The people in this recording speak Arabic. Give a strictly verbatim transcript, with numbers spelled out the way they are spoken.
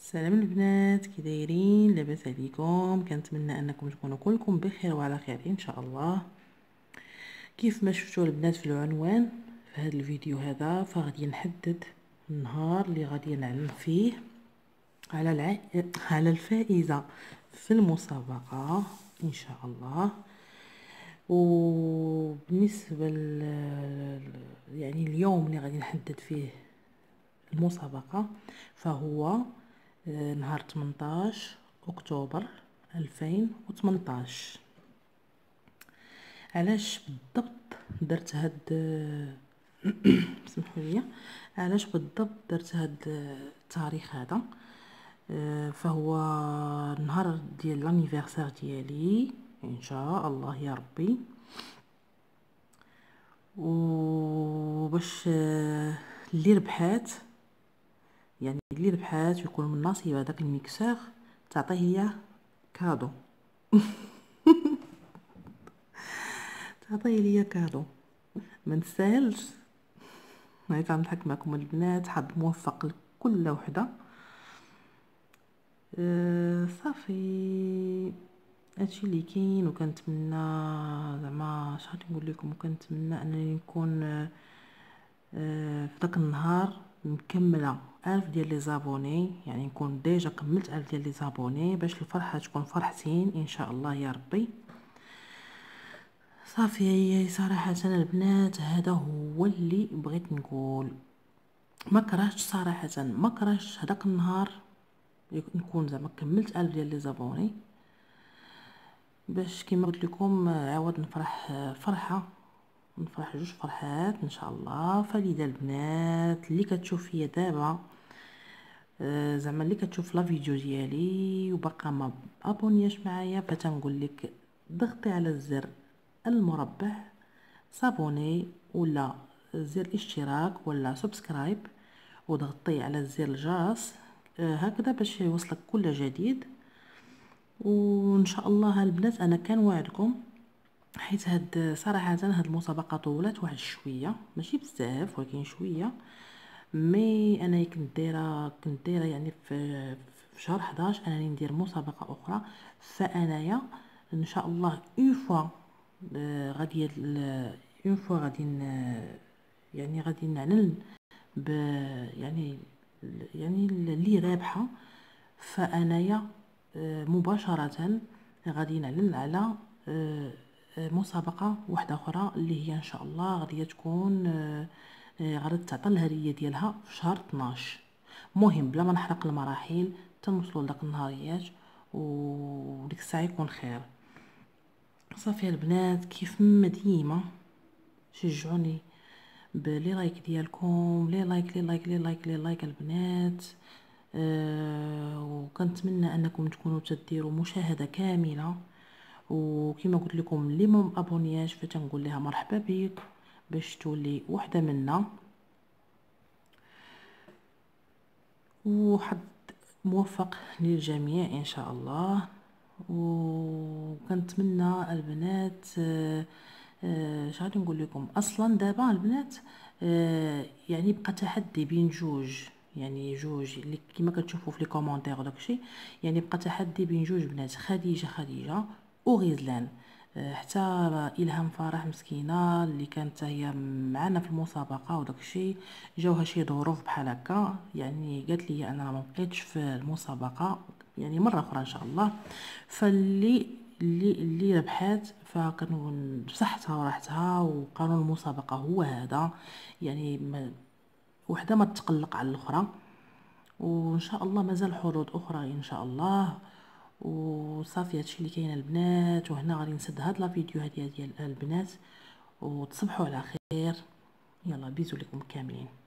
السلام البنات، كي دايرين؟ لاباس عليكم؟ كنتمنى انكم تكونوا كلكم بخير وعلى خير ان شاء الله. كيف ما شفتوا البنات في العنوان في هذا الفيديو هذا، فغادي نحدد النهار اللي غادي نعلم فيه على الع... على الفائزة في المسابقة ان شاء الله. وبالنسبة ل... يعني اليوم اللي غادي نحدد فيه المسابقة فهو نهار ثمنطاش اكتوبر ألفين وثمنطاش. علاش بالضبط درت هاد سمحوا لي، علاش بالضبط درت هاد التاريخ هذا؟ فهو نهار ديال لانيفرسير ديالي ان شاء الله يا ربي. وباش اللي ربحات يعني اللي ربحات يكون من نصيب هذاك الميكسور تعطيه هي كادو تعطيه ليا كادو ما نسالش. هاي كنضحك معكم البنات، حظ موفق لكل وحده. أه صافي هادشي اللي كاين. وكنتمنى زعما شحال نقول لكم، وكنتمنى انني نكون أه في داك النهار مكمله ألف ديال لي زابوني، يعني نكون ديجا كملت ألف ديال لي زابوني باش الفرحه تكون فرحتين ان شاء الله يا ربي. صافي صراحه البنات هذا هو اللي بغيت نقول. ما كرهتش صراحه، ما كرهتش هذاك النهار نكون زعما كملت ألف ديال لي زابوني باش كيما قلت لكم عاود نفرح فرحه نفرح جوج فرحات ان شاء الله. فلذا البنات اللي كتشوف فيا دابا آه زعما اللي كتشوف لا فيديو ديالي وباقا ما ابونياش معايا، فتنقول لك ضغطي على الزر المربع صابوني ولا زر الاشتراك ولا سبسكرايب، وضغطي على زر الجرس آه هكذا باش يوصلك كل جديد. وان شاء الله البنات انا كان وعدكم، حيت هاد صراحه هاد المسابقه طولت واحد شويه، ماشي بزاف ولكن شويه. مي انا كنت دايره كنت دايره يعني في في شهر حداش انني ندير مسابقه اخرى. فانايا ان شاء الله اون فوا غادي اون فوا غادي يعني غادي نعلن ب يعني يعني اللي رابحه. فانايا مباشره غادي نعلن على مسابقه واحده اخرى اللي هي ان شاء الله غادي تكون غادي تعطى الهديه ديالها في شهر اثناش. مهم بلا ما نحرق المراحل تنوصلوا لداك النهاريات وديك الساعه يكون خير. صافي البنات كيف ما ديما شجعوني بلي لايك ديالكم، لي لايك لي لايك لي لايك لي لايك البنات. أه وكنتمنى انكم تكونوا تديروا مشاهده كامله. وكما قلت لكم اللي ما ابونياش فتنقول لها مرحبا بك باش تولي وحده منا. وحظ موفق للجميع ان شاء الله. وكنتمنى البنات أه أه شحال نقول لكم، اصلا دابا البنات أه يعني بقى تحدي بين جوج، يعني جوج اللي كما كتشوفوا في لي كومونتير وداكشي، يعني بقى تحدي بين جوج بنات، خديجه خديجه وغزلان. حتى الهام فرح مسكينه اللي كانت هي معنا في المسابقه وداكشي جاوها شي ظروف بحال هكا، يعني قالت لي انا ما بقيتش في المسابقه يعني مره اخرى ان شاء الله. فاللي اللي اللي ربحات فكانوا بصحتها وراحتها، وقانون المسابقه هو هذا، يعني ما وحده ما تتقلق على الاخرى. وان شاء الله مازال حظوظ اخرى ان شاء الله. وصافي هادشي اللي كاين البنات. وهنا غادي نسد هاد لا فيديو هادي ديال البنات، وتصبحوا على خير. يلا بيزو لكم كاملين.